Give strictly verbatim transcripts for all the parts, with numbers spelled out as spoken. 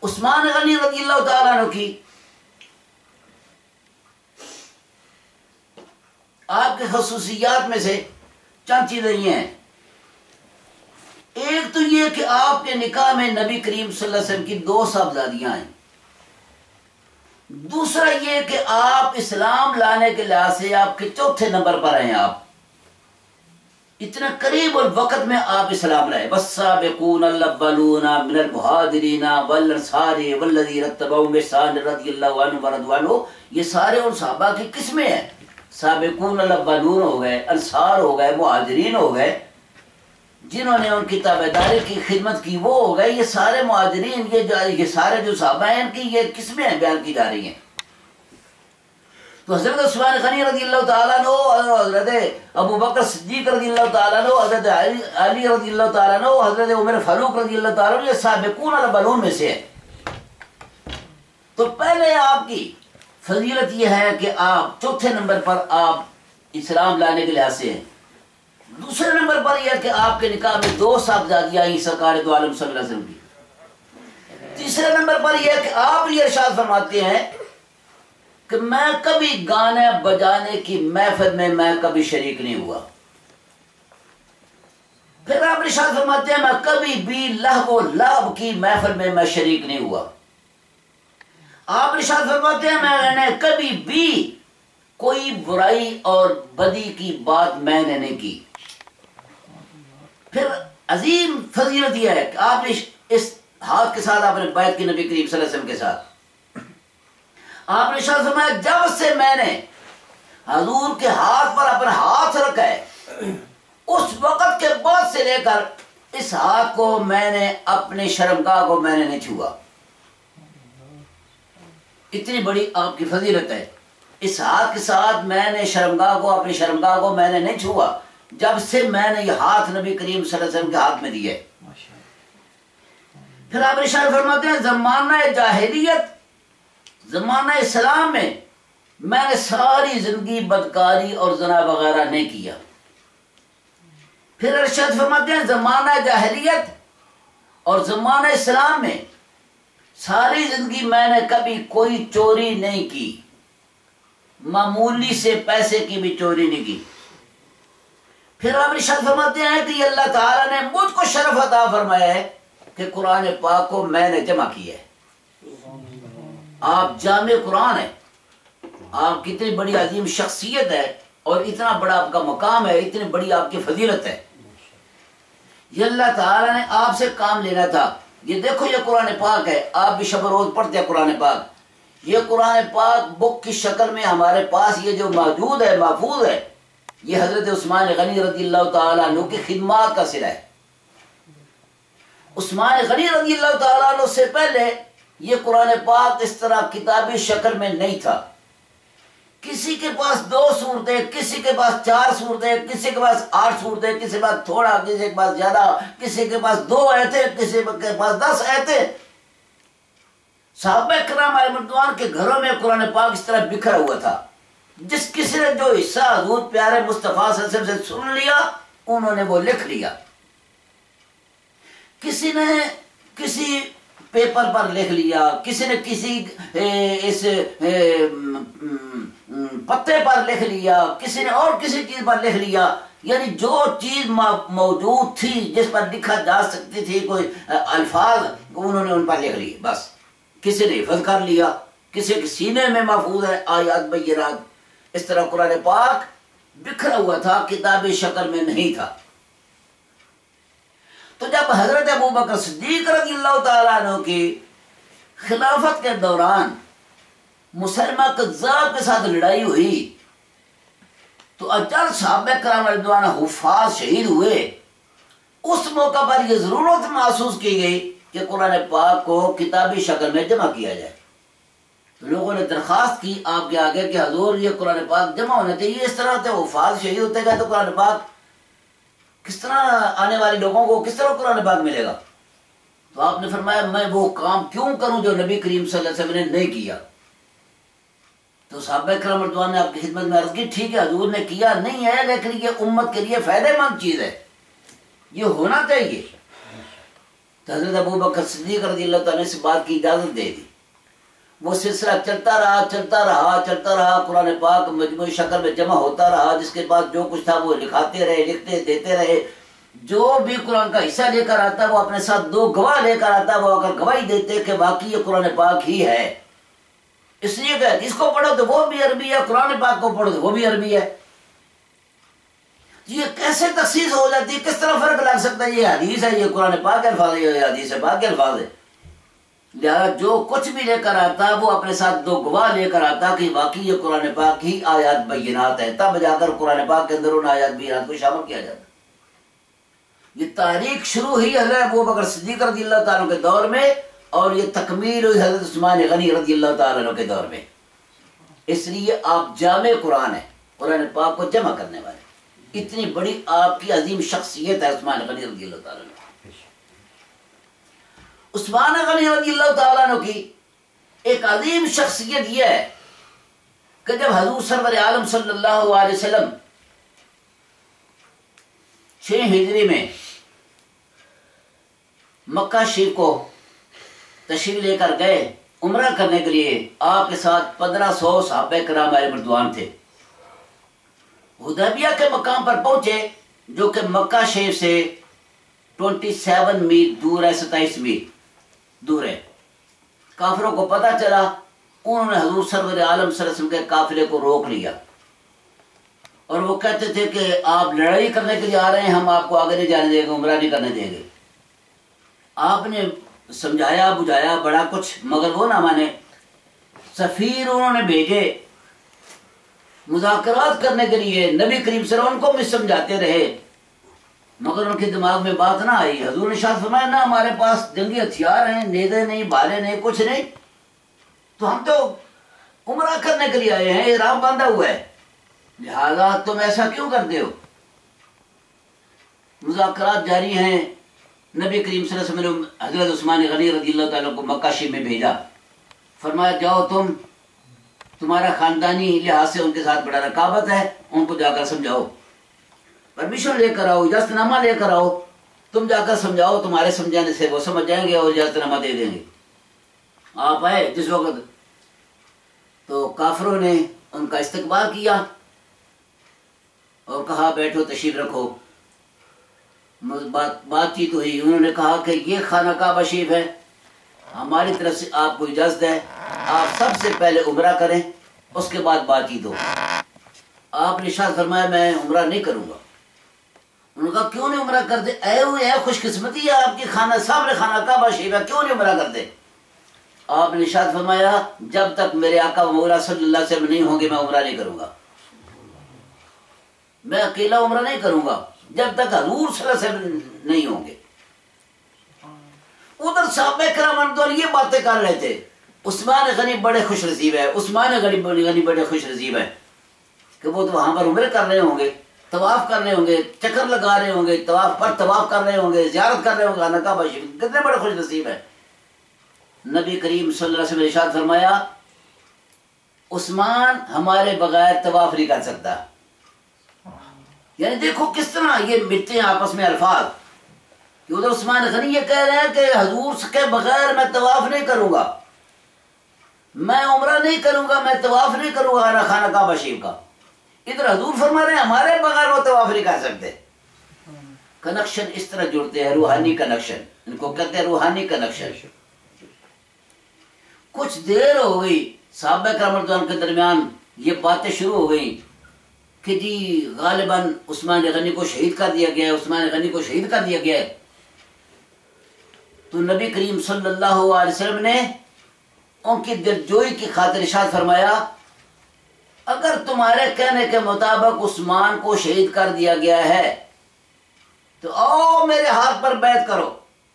عثمان غنی رضی اللہ تعالیٰ عنہ کی آپ کے خصوصیات میں سے چند چیزیں یہ ہیں. ایک تو یہ کہ آپ کے نکاح میں نبی کریم صلی اللہ علیہ وسلم کی دو صاحبزادیاں ہیں. دوسرا یہ کہ آپ اسلام لانے کے لحاظ سے آپ کے چوتھے نمبر پر ہیں. آپ اتنا قریب اور وقت میں آپ اسلام لائے. والسابقون الاولون من المہاجرین والانصار والذین اتبعوہم بإحسان رضی اللہ عنہم ورضوا عنہ. یہ سارے ان صحابہ کی قسمیں ہیں. سابقون الاولون ہو گئے، انصار ہو گئے، مہاجرین ہو گئے، جنہوں نے ان کی تابعداری کی، خدمت کی، وہ ہو گئے. یہ سارے مہاجرین، یہ جو یہ سارے جو صحابہ ہیں ان کی یہ قسمیں ہیں بیان کی جا رہی ہیں. تو حضرت عثمان غنی رضی اللہ تعالیٰ عنہ، حضرت ابو بکر صدیق رضی اللہ تعالیٰ عنہ، حضرت علی علی رضی اللہ تعالیٰ عنہ، حضرت عمر فاروق رضی اللہ تعالیٰ عنہ، یہ سابقون الاولون میں سے ہیں. تو پہلے آپ کی فضیلت یہ ہے کہ آپ چوتھے نمبر پر آپ اسلام لانے کے لحاظ سے ہیں. دوسرے نمبر پر یہ کہ آپ کے نکاح میں دو صاحبزادیاں آئیں سرکار دو عالم صلی اللہ علیہ وسلم کی. تیسرے نمبر پر یہ کہ آپ یہ ارشاد فرماتے ہیں کہ میں کبھی گانے بجانے کی محفل میں میں کبھی شریک نہیں ہوا. پھر آپ ارشاد فرماتے ہیں میں کبھی بھی لہو و لعب کی محفل میں میں شریک نہیں ہوا. آپ ارشاد فرماتے ہیں میں نے کبھی بھی کوئی برائی اور بدی کی بات میں نے نہیں کی. پھر عظیم فضیلت یہ ہے کہ آپ نے اس ہاتھ کے ساتھ آپ نے بیعت کی نبی کریم صلی اللہ علیہ وسلم کے ساتھ. آپ نے ارشاد فرمایا جب سے میں نے حضور کے ہاتھ پر اپنا ہاتھ رکھا ہے اس وقت کے بعد سے لے کر اس ہاتھ کو میں نے اپنے شرمگاہ کو میں نے نہیں چھوا. اتنی بڑی آپ کی فضیلت ہے. اس ہاتھ کے ساتھ میں نے شرمگاہ کو اپنی شرمگاہ کو میں نے نہیں چھوا جب سے میں نے یہ ہاتھ نبی کریم صلی اللہ علیہ وسلم کے ہاتھ میں دیا ہے. پھر آپ ارشاد فرماتے ہیں زمانہ جاہلیت، زمانہ اسلام میں میں نے ساری زندگی بدکاری اور زنا وغیرہ نہیں کیا. پھر ارشاد فرماتے ہیں زمانہ جاہلیت اور زمانہ اسلام میں ساری زندگی میں نے کبھی کوئی چوری نہیں کی، معمولی سے پیسے کی بھی چوری نہیں کی. پھر آپ ارشاد فرماتے ہیں کہ یہ اللہ تعالیٰ نے مجھ کو شرف عطا فرمایا ہے کہ قرآن پاک کو میں نے جمع کیا ہے. آپ جامع قرآن ہیں، آپ کی اتنی بڑی عظیم شخصیت ہے اور اتنا بڑا آپ کا مقام ہے، اتنی بڑی آپ کی فضیلت ہے. یہ اللہ تعالیٰ نے آپ سے کام لینا تھا. یہ دیکھو یہ قرآن پاک ہے، آپ بھی شب روز پڑھتے ہیں قرآن پاک. یہ قرآن پاک بک کی شکل میں ہمارے پاس یہ جو موجود ہے، محفوظ ہے، یہ حضرت عثمان غنی رضی اللہ تعالیٰ عنہ کی خدمات کا صلہ ہے. عثمان غنی رضی اللہ تعالیٰ عنہ سے پہلے یہ قرآن پاک اس طرح کتابی شکل میں نہیں تھا. کسی کے پاس دو صورتیں، کسی کے پاس چار صورتیں، کسی کے پاس آٹھ صورتیں، کسی کے پاس تھوڑا، کسی کے پاس زیادہ، کسی کے پاس دو آیتیں، کسی کے پاس دس آیتیں. صحابہ کرام علیہ رضوان کے گھروں میں قرآن پاک اس طرح بکھرا ہوا تھا. جس کسی نے جو حصہ حضور پیارے مصطفیٰ صلی اللہ علیہ وسلم سے سن لیا انہوں نے وہ لکھ لیا. کسی نے کسی پیپر پر لکھ لیا، کسی نے کسی اس پتے پر لکھ لیا، کسی نے اور کسی چیز پر لکھ لیا. یعنی جو چیز موجود تھی جس پر لکھا جا سکتی تھی کوئی الفاظ انہوں نے ان پر لکھ لیے. بس کسی نے حفظ کر لیا، کسی کے سینے میں محفوظ ہے آیات بینات. اس طرح قرآن پاک بکھرا ہوا تھا، کتابی شکل میں نہیں تھا. تو جب حضرت ابو بکر صدیق رضی اللہ تعالیٰ عنہ کی خلافت کے دوران مسلمہ کذاب کے ساتھ لڑائی ہوئی تو اجل صحابہ کرام رضوان حفاظ شہید ہوئے. اس موقع پر یہ ضرورت محسوس کی گئی کہ قرآن پاک کو کتابی شکل میں جمع کیا جائے. تو لوگوں نے درخواست کی آپ کے آگے کہ حضور یہ قرآن پاک جمع ہونا چاہیے. اس طرح سے حفاظ شہید ہوتے گئے تو قرآن پاک کس طرح آنے والے لوگوں کو کس طرح قرآن پاک ملے گا. تو آپ نے فرمایا میں وہ کام کیوں کروں جو نبی کریم صلی اللہ علیہ وسلم نے نہیں کیا. تو صحابہ کرام رضوان نے آپ کی خدمت میں عرض کی ٹھیک ہے حضور نے کیا نہیں ہے لیکن یہ امت کے لیے فائدہ مند چیز ہے، یہ ہونا چاہیے. تو حضرت ابو بکر صدیق رضی اللہ تعالیٰ نے اس بات کی اجازت دے دی. وہ سلسلہ چلتا رہا چلتا رہا چلتا رہا قرآن پاک مجموعی شکل میں جمع ہوتا رہا، جس کے بعد جو کچھ تھا وہ لکھاتے رہے، لکھتے دیتے رہے. جو بھی قرآن کا حصہ لے کر آتا وہ اپنے ساتھ دو گواہ لے کر آتا، وہ اگر گواہی دیتے کہ واقعی یہ قرآن پاک ہی ہے. اس لیے کہ اس کو پڑھو تو وہ بھی عربی ہے، قرآن پاک کو پڑھو تو وہ بھی عربی ہے. یہ کیسے تخصیص ہو جاتی ہے؟ کس طرح فرق لگ سکتا ہے؟ یہ حدیث ہے، یہ قرآن پاک کے الفاظ ہے، یہ حدیث پاک کے الفاظ ہے. لہذا جو کچھ بھی لے کر آتا وہ اپنے ساتھ دو گواہ لے کر آتا کہ واقعی یہ قرآن پاک ہی آیات بینات ہے، تب جا کر قرآن پاک کے اندر ان آیات بینات کو شامل کیا جاتا. یہ تاریخ شروع ہوئی حضرت ابو بکر صدیق رضی اللہ تعالیٰ کے دور میں، اور یہ تکمیل ہوئی حضرت عثمان غنی رضی اللہ تعالیٰ کے دور میں. اس لیے آپ جامع قرآن ہیں، قرآن پاک کو جمع کرنے والے. اتنی بڑی آپ کی عظیم شخصیت ہے عثمان غنی رضی اللہ تعالیٰ. عثمان غنی رضی اللہ تعالیٰ عنہ کی ایک عظیم شخصیت یہ ہے کہ جب حضور سرور عالم صلی اللہ علیہ وسلم چھ ہجری میں مکہ شریف کو تشریف لے کر گئے عمرہ کرنے کے لیے، آپ کے ساتھ پندرہ سو صحابہ کرام علیہ رضوان تھے. حدیبیہ کے مقام پر پہنچے جو کہ مکہ شریف سے ٹوئنٹی سیون میل دور ہے، ستائیس میل دور ہے. کافروں کو پتہ چلا، انہوں نے حضور سرور عالم صلی اللہ علیہ وسلم کے قافلے کو روک لیا، اور وہ کہتے تھے کہ آپ لڑائی کرنے کے لیے آ رہے ہیں، ہم آپ کو آگے نہیں جانے دیں گے، عمرہ نہیں کرنے دیں گے. آپ نے سمجھایا بجھایا بڑا کچھ، مگر وہ نہ مانے. سفیر انہوں نے بھیجے مذاکرات کرنے کے لیے، نبی کریم صلی اللہ علیہ وسلم ان کو بھی سمجھاتے رہے، مگر ان کے دماغ میں بات نہ آئی. حضور نے ارشاد فرمایا نہ ہمارے پاس جنگی ہتھیار ہیں، نیزے نہیں، بھالے نہیں، کچھ نہیں، تو ہم تو عمرہ کرنے کے لیے آئے ہیں، احرام باندھا ہوا ہے، لہذا تم ایسا کیوں کرتے ہو؟ مذاکرات جاری ہیں. نبی کریم صلی اللہ علیہ وسلم نے حضرت عثمان غنی رضی اللہ تعالیٰ کو مکہ شریف میں بھیجا، فرمایا جاؤ تم، تمہارا خاندانی لحاظ سے ان کے ساتھ بڑا رقابت ہے، ان کو جا کر سمجھاؤ، پرمیشن لے کر آؤ، اجازت نامہ لے کر آؤ، تم جا کر سمجھاؤ، تمہارے سمجھانے سے وہ سمجھ جائیں گے اور اجازت نامہ دے دیں گے. آپ آئے جس وقت تو کافروں نے ان کا استقبال کیا اور کہا بیٹھو، تشریف رکھو. بات بات چیت ہوئی. انہوں نے کہا کہ یہ خانہ کعبہ شریف ہے، ہماری طرف سے آپ کو اجازت ہے، آپ سب سے پہلے عمرہ کریں، اس کے بعد بات چیت ہو. آپ نے ارشاد فرمایا میں عمرہ نہیں کروں گا. انہوں نے کہا کیوں نہیں عمرہ کرتے؟ اے ہوئے ہے خوش قسمتی ہے آپ کی، خانہ سامنے خانہ کعبہ شریف ہے، کیوں نہیں عمرہ کرتے؟ آپ نے ارشاد فرمایا جب تک میرے آقا مولا صلی اللہ علیہ وسلم نہیں ہوں گے میں عمرہ نہیں کروں گا، میں اکیلا عمرہ نہیں کروں گا جب تک حضور صلی اللہ علیہ وسلم نہیں ہوں گے. ادھر صحابہ کرام تو یہ باتیں کر رہے تھے. عثمان غنی بڑے خوش نصیب ہے، عثمان غنی غنی بڑے خوش نصیب ہے کہ وہ تو وہاں پر عمرے کر رہے ہوں گے، طواف کر رہے ہوں گے، چکر لگا رہے ہوں گے، طواف پر طواف کر رہے ہوں گے، زیارت کر رہے ہوں گے خانہ کعبہ شریف. کتنے بڑے خوش نصیب ہے. نبی کریم صلی اللہ علیہ وسلم نے ارشاد فرمایا عثمان ہمارے بغیر طواف نہیں کر سکتا. یعنی دیکھو کس طرح یہ ملتے ہیں آپس میں الفاظ کہ ادھر عثمان غنی یہ کہہ رہے ہیں کہ حضور کے بغیر میں طواف نہیں کروں گا، میں عمرہ نہیں کروں گا، میں طواف نہیں کروں گا خانہ کعبہ شریف کا. ادھر حضور فرما رہے ہیں ہمارے بغیر وہ طواف نہیں کر سکتے. کنیکشن اس طرح جڑتے ہیں، روحانی کنیکشن، ان کو کہتے ہیں روحانی کنیکشن. کچھ دیر ہو گئی صحابہ کرام رضوان کے درمیان یہ باتیں شروع ہو گئیں کہ جی غالباً عثمان غنی کو شہید کر دیا گیا ہے، عثمان غنی کو شہید کر دیا گیا ہے. تو نبی کریم صلی اللہ علیہ وسلم نے ان کی دلجوئی کی خاطر ارشاد فرمایا اگر تمہارے کہنے کے مطابق عثمان کو شہید کر دیا گیا ہے تو آؤ میرے ہاتھ پر بیعت کرو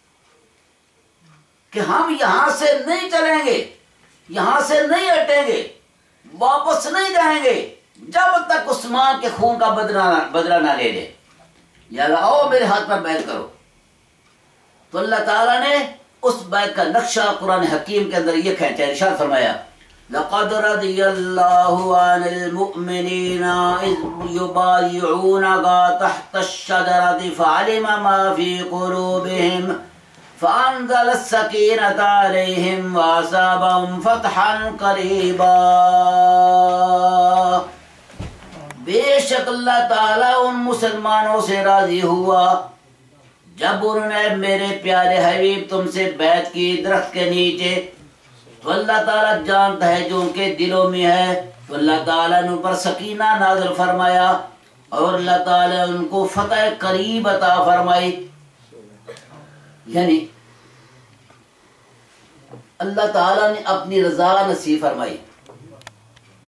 کہ ہم یہاں سے نہیں چلیں گے، یہاں سے نہیں ہٹیں گے، واپس نہیں جائیں گے جب تک عثمان کے خون کا بدلہ نہ لے لے. لہذا آؤ میرے ہاتھ پر بیعت کرو. تو اللہ تعالیٰ نے اس بیعت کا نقشہ قرآن حکیم کے اندر یہ کھینچا، ارشاد فرمایا لقد رضي الله عن المؤمنين إذ يبايعونك تحت الشجرة فعلم ما في قلوبهم فأنزل السكينة عليهم وأصابهم فتحا قريبا. بے شک اللہ تعالیٰ ان مسلمانوں سے راضی ہوا جب انہوں نے میرے پیارے حبیب تم سے بیعت کی درخت کے نیچے. تو اللہ تعالیٰ جانتا ہے جو ان کے دلوں میں ہے. تو اللہ تعالیٰ نے ان پر سکینہ نازل فرمایا اور اللہ تعالیٰ ان کو فتح قریب عطا فرمائی. یعنی اللہ تعالیٰ نے اپنی رضا نصیب فرمائی.